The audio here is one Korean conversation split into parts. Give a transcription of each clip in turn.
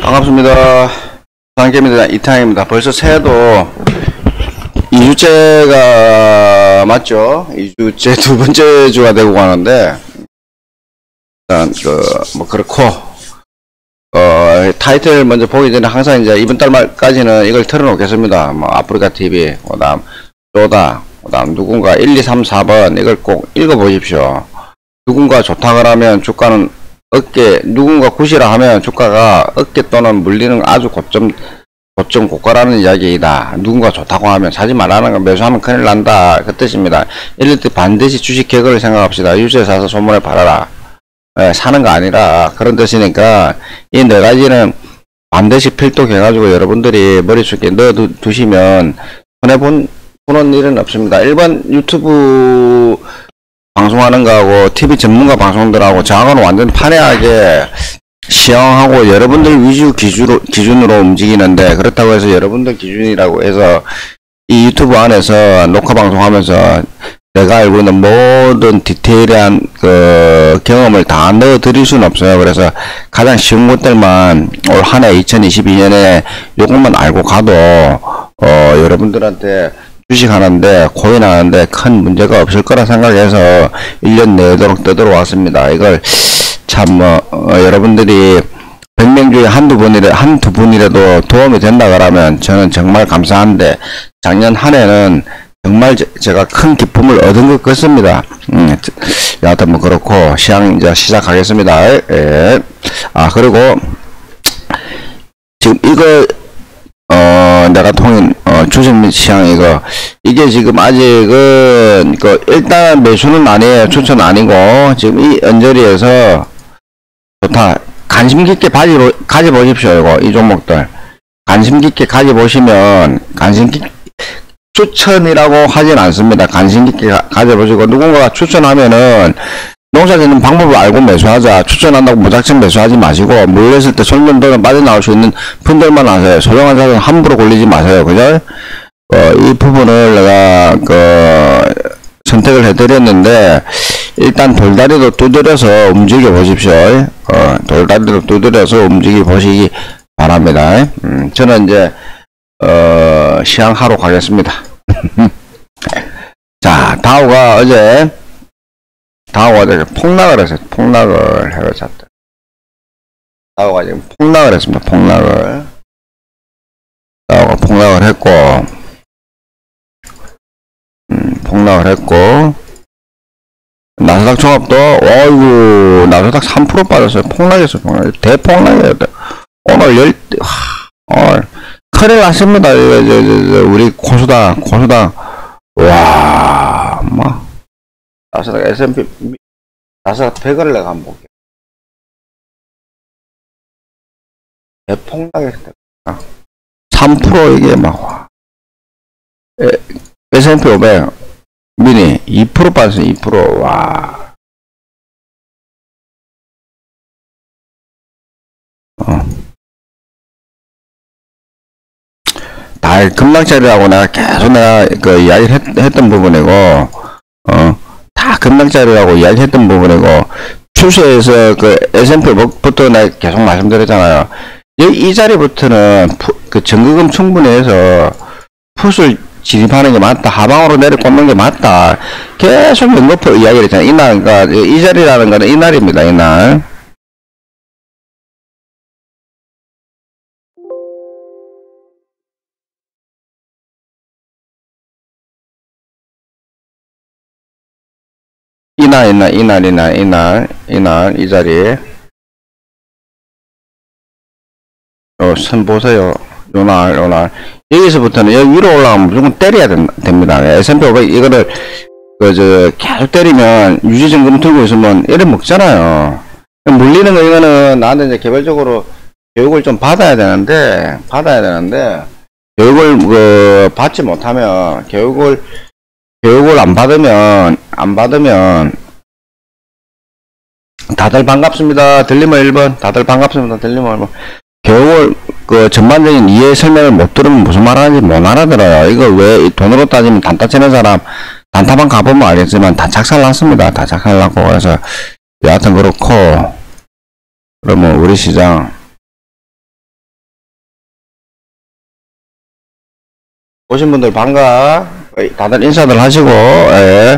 반갑습니다. 상계입니다. 이탕입니다. 벌써 새해도 2주째가 맞죠? 2주째 두 번째 주가 되고 가는데, 일단, 그렇고, 타이틀 먼저 보기 전에 항상 이제 이번 달 말까지는 이걸 틀어놓겠습니다. 아프리카 TV, 그 다음, 쪼다, 그 다음, 누군가 1, 2, 3, 4번, 이걸 꼭 읽어보십시오. 누군가 좋다 그러면 주가는 누군가 굿이라 하면 주가가 어깨 또는 물리는 아주 고점 고가라는 이야기이다. 누군가 좋다고 하면 사지 말라는 거, 매수하면 큰일 난다. 그 뜻입니다. 이럴 때 반드시 주식 개그를 생각합시다. 유주에 사서 소문에 팔아라. 사는 거 아니라 그런 뜻이니까 이 네 가지는 반드시 필독해가지고 여러분들이 머릿속에 넣어두시면 손해보는 일은 없습니다. 일반 유튜브 방송하는 거하고 TV 전문가 방송들하고 저하고는 완전 판회하게 시향하고 여러분들 위주 기준으로 움직이는데, 그렇다고 해서 여러분들 기준이라고 해서 이 유튜브 안에서 녹화 방송하면서 내가 알고 있는 모든 디테일한 그 경험을 다 넣어 드릴 수는 없어요. 그래서 가장 쉬운 것들만 올 한 해 2022년에 요것만 알고 가도 여러분들한테 주식 하는데, 코인 하는데 큰 문제가 없을 거라 생각해서 1년 내도록 떠들어왔습니다. 이걸 참, 여러분들이 100명 중에 한두 분이라도 도움이 된다 그러면 저는 정말 감사한데, 작년 한 해는 정말 제가 큰 기쁨을 얻은 것 같습니다. 여하튼 그렇고, 시장 이제 시작하겠습니다. 예. 그리고, 지금 이거, 내가 통인, 주식 시장 이게 지금 아직은, 일단 매수는 아니에요. 추천 아니고, 지금 이 언저리에서 좋다. 관심 깊게 가져보십시오. 이 종목들. 관심 깊게 가져보시면, 추천이라고 하진 않습니다. 관심 깊게 가져보시고, 누군가가 추천하면은, 농사 짓는 방법을 알고 매수하자. 추천한다고 무작정 매수하지 마시고, 물렸을 때 손님들은 빠져나올 수 있는 푼들만 하세요. 소중한 자금 함부로 걸리지 마세요. 그죠? 이 부분을 내가, 선택을 해드렸는데, 일단 돌다리도 두드려서 움직여 보십시오. 돌다리도 두드려서 움직여 보시기 바랍니다. 저는 이제, 시향하러 가겠습니다. 자, 다우가 어제 폭락을 했어요. 폭락을 해버렸다. 다우가 지금 폭락을 했습니다. 다우가 폭락을 했고, 나스닥 종합도, 어이구, 나스닥 3% 빠졌어요. 폭락했어요. 대폭락이에요. 오늘 큰일 났습니다. 우리 고수당. 와, 나스닥 S&P, 나스닥 100을 내가 한번 볼게요. 대폭락했을 때, 3% 이게 S&P 500, 미니 2% 빠졌어요. 2%. 와. 다 급락자리라고 내가 계속 이야기를 했던 부분이고, 다 급락자리라고 이야기했던 부분이고, 추세에서 S&P부터 내가 계속 말씀드렸잖아요. 이 자리부터는 전기금 충분히 해서 풋을 진입하는 게 맞다. 하방으로 내려꽂는 게 맞다. 계속 연거푸 이야기를 했잖아요. 이날, 이 자리라는 거는 이날입니다. 이날. 이날, 이 자리에. 선 보세요. 요날. 여기서부터는 여기 위로 올라가면 무조건 때려야 됩니다. S&P 500 이거를, 계속 때리면 유지증금 들고 있으면 이래 먹잖아요. 물리는 거 이거는 나한테 이제 개별적으로 교육을 좀 받아야 되는데, 교육을, 받지 못하면, 교육을 안 받으면, 다들 반갑습니다. 들리면 1번. 다들 반갑습니다. 들리면 1번. 교육을, 전반적인 이해 설명을 못 들으면 무슨 말 하는지 못 알아들어요. 이거 왜 돈으로 따지면 단타 치는 사람, 단타방 가보면 알겠지만 다 작살났습니다. 다 작살났고. 그래서 여하튼 그렇고, 그러면 우리 시장 보신 분들 반가. 다들 인사들 하시고, 예.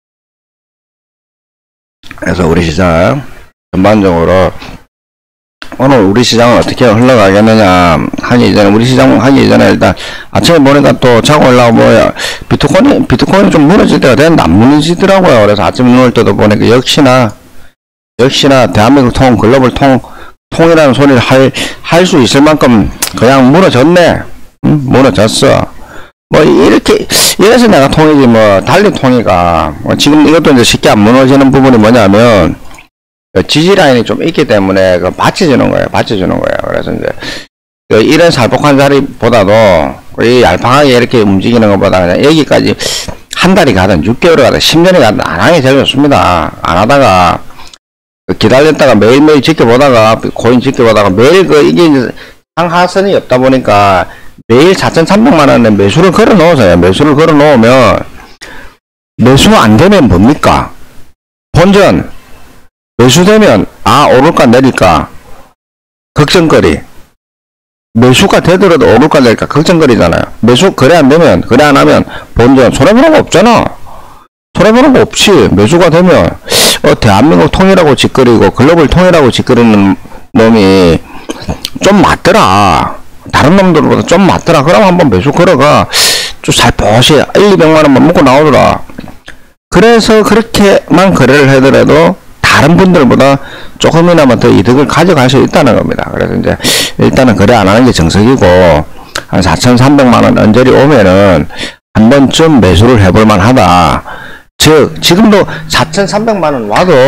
그래서 우리 시장 전반적으로 오늘 우리 시장은 어떻게 흘러가겠느냐 우리 시장 하기 이전에 일단 아침에 보니까 또 자고 올라오고 뭐야 비트코인이 좀 무너질 때가 됐는데 안 무너지더라고요. 그래서 아침에 눈을 떠도 보니까 역시나 대한민국 글로벌 통이라는 소리를 할 수 있을 만큼 그냥 무너졌네. 무너졌어. 뭐 이래서 내가 통이지 뭐 달리 통이가 지금 이것도 이제 쉽게 안 무너지는 부분이 뭐냐면 지지 라인이 좀 있기 때문에 받쳐주는 거예요. 그래서 이제 이런 살폭한 자리보다도 이 얄팍하게 이렇게 움직이는 것보다 그냥 여기까지 한 달이 가든 6개월이 가든 10년이 가든 안 하는 게 제일 좋습니다. 안 하다가 기다렸다가 매일매일 지켜보다가 코인 지켜보다가 매일 이게 이제 상하선이 없다 보니까 매일 4,300만원에 매수를 걸어 놓으세요. 매수를 걸어 놓으면 매수 안 되면 뭡니까? 본전 매수되면 오를까 내릴까 걱정거리, 매수가 되더라도 오를까 내릴까 걱정거리잖아요. 매수 거래 안 되면 거래 안 하면 본전 손해보는 거 없잖아. 손해보는 거 없이 매수가 되면 대한민국 통이라고 짓거리고 글로벌 통이라고 짓거리는 놈이 좀 맞더라. 다른 놈들보다 좀 맞더라. 그럼 한번 매수 걸어가 좀 살포시 1,200만원만 먹고 나오더라. 그래서 그렇게만 거래를 하더라도 다른 분들보다 조금이나마 더 이득을 가져갈 수 있다는 겁니다. 그래서 이제 일단은 거래 안 하는 게 정석이고 한 4,300만원 언저리 오면은 한 번쯤 매수를 해볼 만하다. 즉 지금도 4,300만원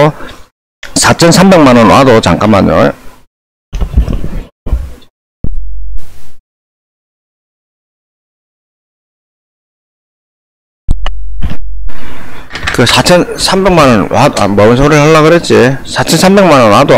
와도 잠깐만요. 그 4,300만원 와도 뭔 소리를 하려고 그랬지. 4,300만원 와도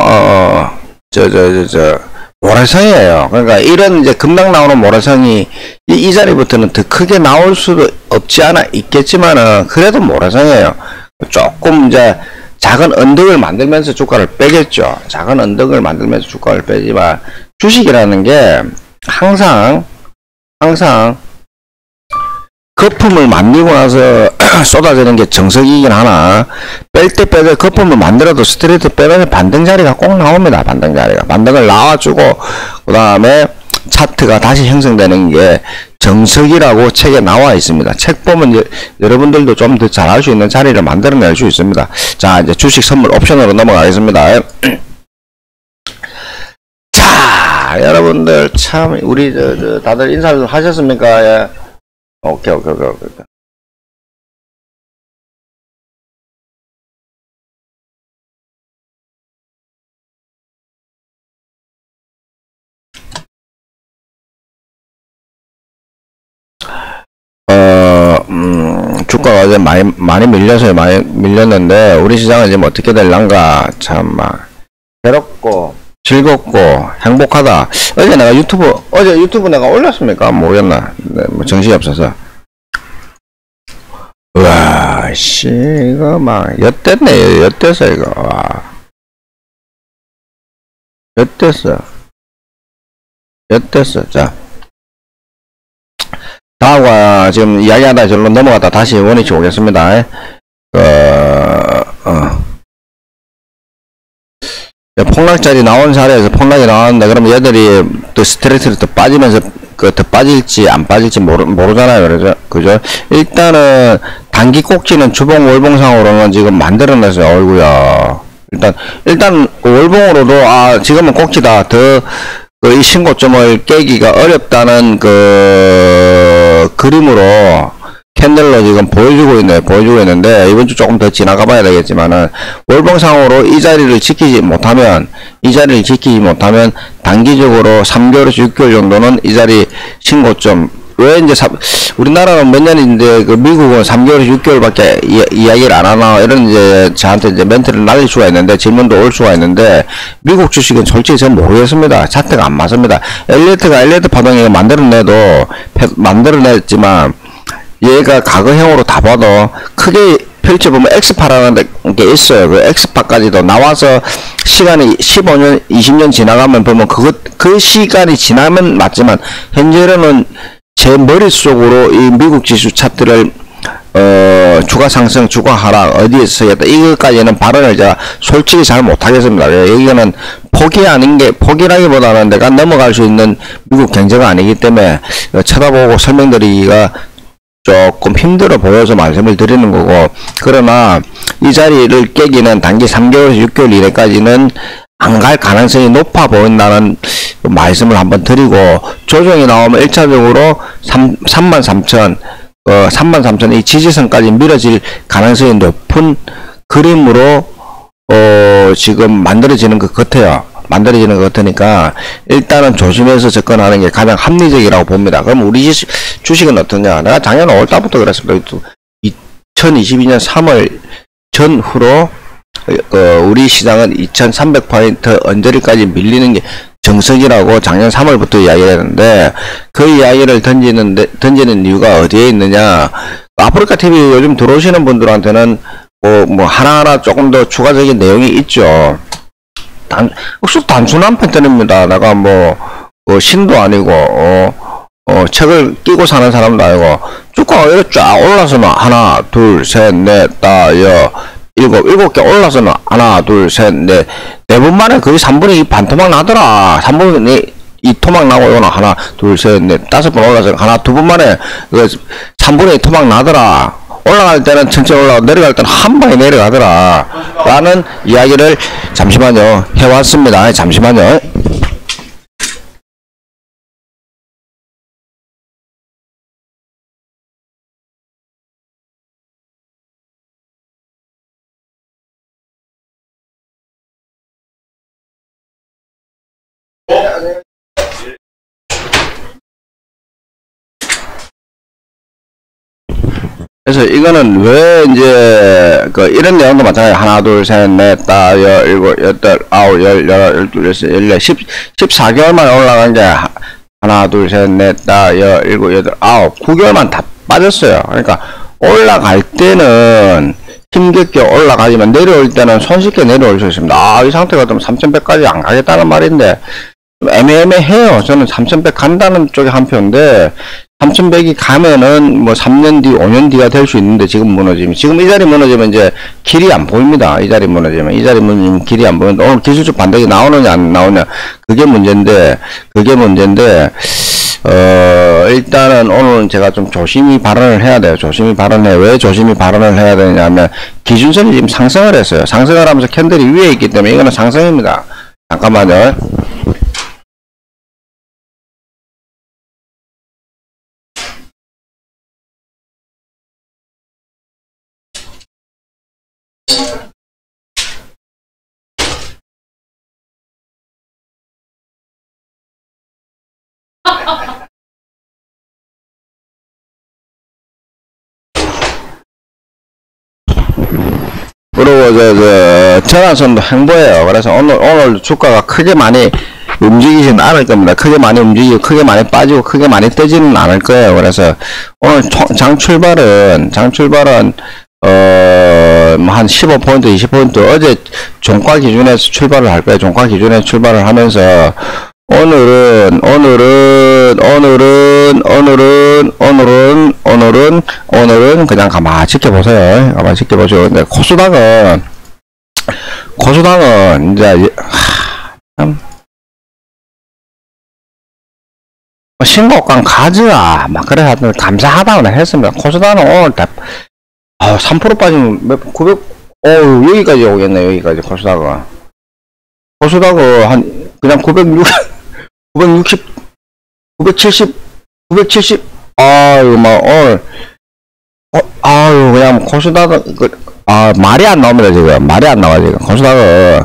모래성이에요. 그러니까 이런 이제 금방 나오는 모래성이 이 자리부터는 더 크게 나올 수도 없지 않아 있겠지만은 그래도 모래성이에요. 조금 이제 작은 언덕을 만들면서 주가를 빼겠죠. 작은 언덕을 만들면서 주가를 빼지만 주식이라는 게 항상 거품을 만들고 나서 쏟아지는 게 정석이긴 하나 뺄 때 빼도 거품을 만들어도 스트레이트 빼면 반등 자리가 꼭 나옵니다. 반등을 나와주고 그 다음에 차트가 다시 형성되는 게 정석이라고 책에 나와 있습니다. 책 보면 여러분들도 좀 더 잘할 수 있는 자리를 만들어낼 수 있습니다. 자, 이제 주식 선물 옵션으로 넘어가겠습니다. 자, 여러분들 참 우리 다들 인사를 하셨습니까? 예. 오케이. 주가가 어제 많이 밀렸는데 우리 시장은 지금 어떻게 될란가 참 괴롭고 즐겁고 행복하다. 어제 유튜브 내가 올렸습니까? 모르겠나? 네, 뭐 정신이 없어서. 우와, 씨, 이거 엿됐네, 엿됐어, 이거. 와. 엿됐어. 자. 다음과 지금 이야기하다 절로 넘어갔다 다시 원위치 오겠습니다. 폭락자리 나온 자리에서 폭락이 나왔는데 그러면 얘들이 또 스트레스를 더 빠지면서 더 빠질지 안 빠질지 모르잖아요. 그죠? 일단은 단기 꼭지는 주봉 월봉상으로는 지금 만들어냈어요. 어이구야. 일단 월봉으로도 지금은 꼭지다. 이 신고점을 깨기가 어렵다는 그림으로 캔들로 지금 보여주고 있는데 이번 주 조금 더 지나가 봐야 되겠지만은 월봉상으로 이 자리를 지키지 못하면 단기적으로 3개월에서 6개월 정도는 이 자리 신고점 왜 이제 우리나라는 몇 년인데 미국은 3개월에서 6개월밖에 이야기를 안 하나 이런 이제 저한테 이제 멘트를 날릴 수가 있는데 질문도 올 수가 있는데 미국 주식은 솔직히 전 모르겠습니다. 차트가 안 맞습니다. 엘리트 파동이 만들어냈지만 얘가 과거형으로 다 봐도 크게 펼쳐보면 엑스파라는 게 있어요. 그 엑스파까지도 나와서 시간이 15년, 20년 지나가면 보면 그 시간이 지나면 맞지만 현재로는 제 머릿속으로 이 미국 지수 차트를 주가 상승, 주가 하락, 어디에서 서겠다. 이것까지는 발언을 제가 솔직히 잘 못하겠습니다. 여기는 포기라기보다는 내가 넘어갈 수 있는 미국 경제가 아니기 때문에 쳐다보고 설명드리기가 조금 힘들어 보여서 말씀을 드리는 거고, 그러나 이 자리를 깨기는 단기 3개월에서 6개월 이내까지는 안 갈 가능성이 높아 보인다는 말씀을 한번 드리고, 조정이 나오면 1차적으로 33,000 이 지지선까지 밀어질 가능성이 높은 그림으로 지금 만들어지는 것 같아요. 만들어지는 것 같으니까 일단은 조심해서 접근하는 게 가장 합리적이라고 봅니다. 그럼 우리 주식은 어떠냐? 내가 작년 5월달부터 그랬습니다. 2022년 3월 전후로 우리 시장은 2300포인트 언저리까지 밀리는 게 정석이라고 작년 3월부터 이야기를 했는데, 그 이야기를 던지는 이유가 어디에 있느냐? 아프리카 TV 요즘 들어오시는 분들한테는 뭐 하나하나 조금 더 추가적인 내용이 있죠. 단순한 패턴입니다. 내가 신도 아니고 책을 끼고 사는 사람도 아니고, 주가가 이렇게 쫙 올라서는 하나 둘 셋 넷 다 일곱 개 올라서는 하나 둘 셋 넷 네 번 만에 거의 3분의 2 반토막 나더라. 3분의 2 토막 나고 이거는 하나 둘 셋 넷 다섯 번 올라서 하나 두 번 만에 3분의 2 토막 나더라. 올라갈 때는 천천히 올라가고 내려갈 때는 한 방에 내려가더라 라는 이야기를 잠시만요 해왔습니다. 잠시만요. 그래서 이거는 왜 이제 이런 내용도 마찬가지예요. 하나 둘 셋 넷 다 열 일곱 여덟 아홉 열 열둘 열셋 열네 14개월만 올라간 게 하나 둘 셋 넷 다 열 일곱 여덟 아홉 9개월만 다 빠졌어요. 그러니까 올라갈 때는 힘겹게 올라가지만 내려올 때는 손쉽게 내려올 수 있습니다. 이 상태가 되면 3100까지 안 가겠다는 말인데 애매해요. 저는 3100 간다는 쪽에 한 표인데 3100이 가면은 3년 뒤 5년 뒤가 될 수 있는데, 지금 무너지면, 지금 이 자리 무너지면 이제 길이 안 보입니다. 이 자리 무너지면 길이 안 보이는데, 오늘 기술적 반등이 나오느냐 안 나오냐 그게 문제인데 일단은 오늘은 제가 좀 조심히 발언을 해야 돼요. 왜 조심히 발언을 해야 되냐면, 기준선이 지금 상승을 했어요. 상승을 하면서 캔들이 위에 있기 때문에 이거는 상승입니다. 잠깐만요. 그리고 전환선도 횡보예요. 그래서 오늘 주가가 크게 많이 움직이지는 않을 겁니다. 크게 많이 움직이고 크게 많이 빠지고 크게 많이 뜨지는 않을 거예요. 그래서 오늘 장 출발은 한 15포인트 20포인트 어제 종가 기준에서 출발을 할 거예요. 종가 기준에서 출발을 하면서 오늘은 그냥 가만히 지켜보세요. 가만히 지켜보죠. 근데 코스닥은 이제 참 신고가 가즈아 막 그래 하여튼 감사하다고 했습니다. 코스닥은 오늘 3% 빠지면 900 여기까지 오겠네. 여기까지 코스닥은 한 그냥 970 아유 오늘 그냥 코스닥은 말이 안 나옵니다. 지금 말이 안 나와. 지금 코스닥은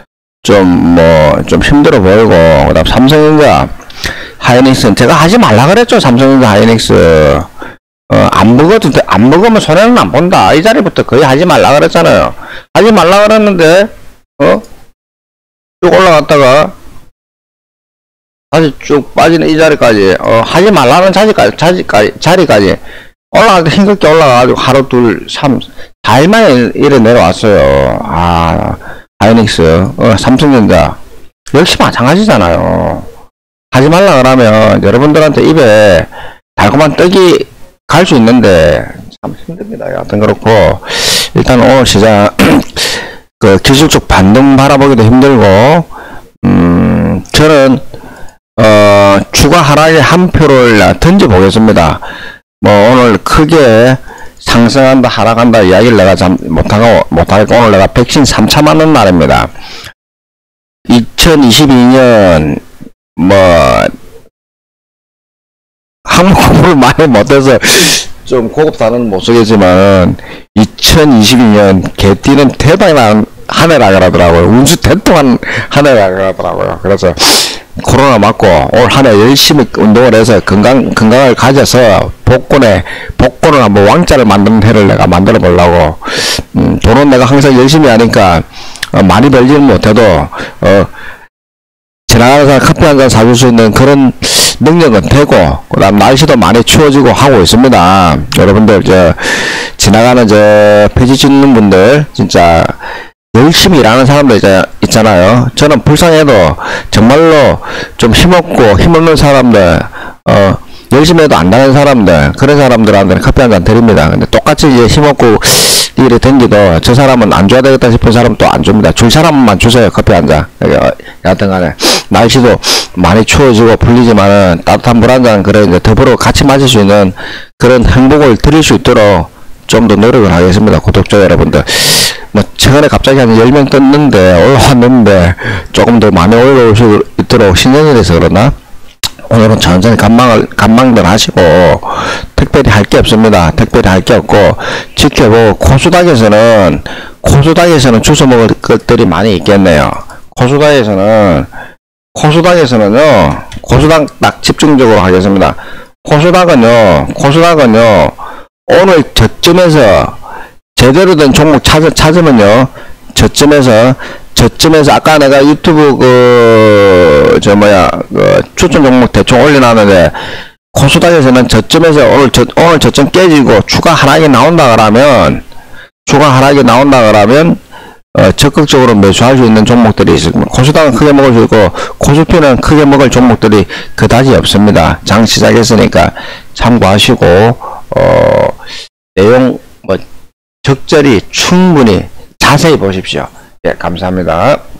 좀 힘들어 보이고, 그다음 삼성전자 하이닉스는 제가 하지 말라 그랬죠. 삼성전자 하이닉스 안 먹으면 손해는 안 본다. 이 자리부터 거의 하지 말라 그랬잖아요. 하지 말라 그랬는데 쭉 올라갔다가 다시 쭉 빠지는 이 자리까지 하지 말라는 자리까지 올라갈 때 힘겹게 올라가가지고 하루 둘 4일 만에 이래 내려왔어요. 하이닉스 삼성전자 역시 마찬가지잖아요. 하지 말라 그러면 여러분들한테 입에 달콤한 떡이 갈 수 있는데 참 힘듭니다. 여하튼 그렇고 일단 오늘 시장 그 기술적 반등 바라보기도 힘들고 저는 추가 하락의 한 표를 던져 보겠습니다. 뭐 오늘 크게 상승한다 하락한다 이야기를 내가 참 못하겠고 오늘 내가 백신 3차 맞는 날입니다. 2022년 뭐 한국 공부를 많이 못해서 좀 고급 단어는 못 쓰겠지만 2022년 개띠는 대박난 한 해라 그러더라고요. 운수 대통한 한 해라 그러더라고요. 그래서 코로나 맞고 올 한 해 열심히 운동을 해서 건강을 가져서 복권을 한번 왕자를 만드는 해를 내가 만들어 보려고. 돈은 내가 항상 열심히 하니까 많이 벌지는 못해도 지나가는 사람 커피 한 잔 사줄 수 있는 그런 능력은 되고, 그 다음 날씨도 많이 추워지고 하고 있습니다. 여러분들 지나가는 폐지 짓는 분들 진짜 열심히 일하는 사람들 있잖아요. 저는 불쌍해도 정말로 좀 힘없고 힘없는 사람들, 열심히 해도 안 나는 사람들, 그런 사람들한테는 커피 한 잔 드립니다. 근데 똑같이 힘없고 일이 댕기도 저 사람은 안 줘야 되겠다 싶은 사람 또 안 줍니다. 줄 사람만 주세요. 커피 한 잔. 여하튼 간에 날씨도 많이 추워지고 풀리지만은 따뜻한 물 한 잔 그래 이제 더불어 같이 마실 수 있는 그런 행복을 드릴 수 있도록 좀 더 노력을 하겠습니다. 구독자 여러분들. 뭐 최근에 갑자기 한 10명 떴는데 올라왔는데 조금 더 많이 올라올 수 있도록 신년이라서 그러나 오늘은 천천히 관망들 하시고 특별히 할 게 없습니다. 특별히 할 게 없고 지켜보고 코수닥에서는 주워 먹을 것들이 많이 있겠네요. 코수닥에서는요 코수닥 딱 집중적으로 하겠습니다. 코수닥은요 오늘 저점에서 제대로 된 종목 찾으면요 저점에서 아까 내가 유튜브 추천 종목 대충 올려놨는데 코수닥에서는 저점에서 오늘 저점 깨지고 추가 하락이 나온다 그러면 적극적으로 매수할 수 있는 종목들이 있습니다. 코수닥은 크게 먹을 수 있고 코수피는 크게 먹을 종목들이 그다지 없습니다. 장 시작했으니까 참고하시고 내용 적절히 충분히 자세히 보십시오. 예, 감사합니다.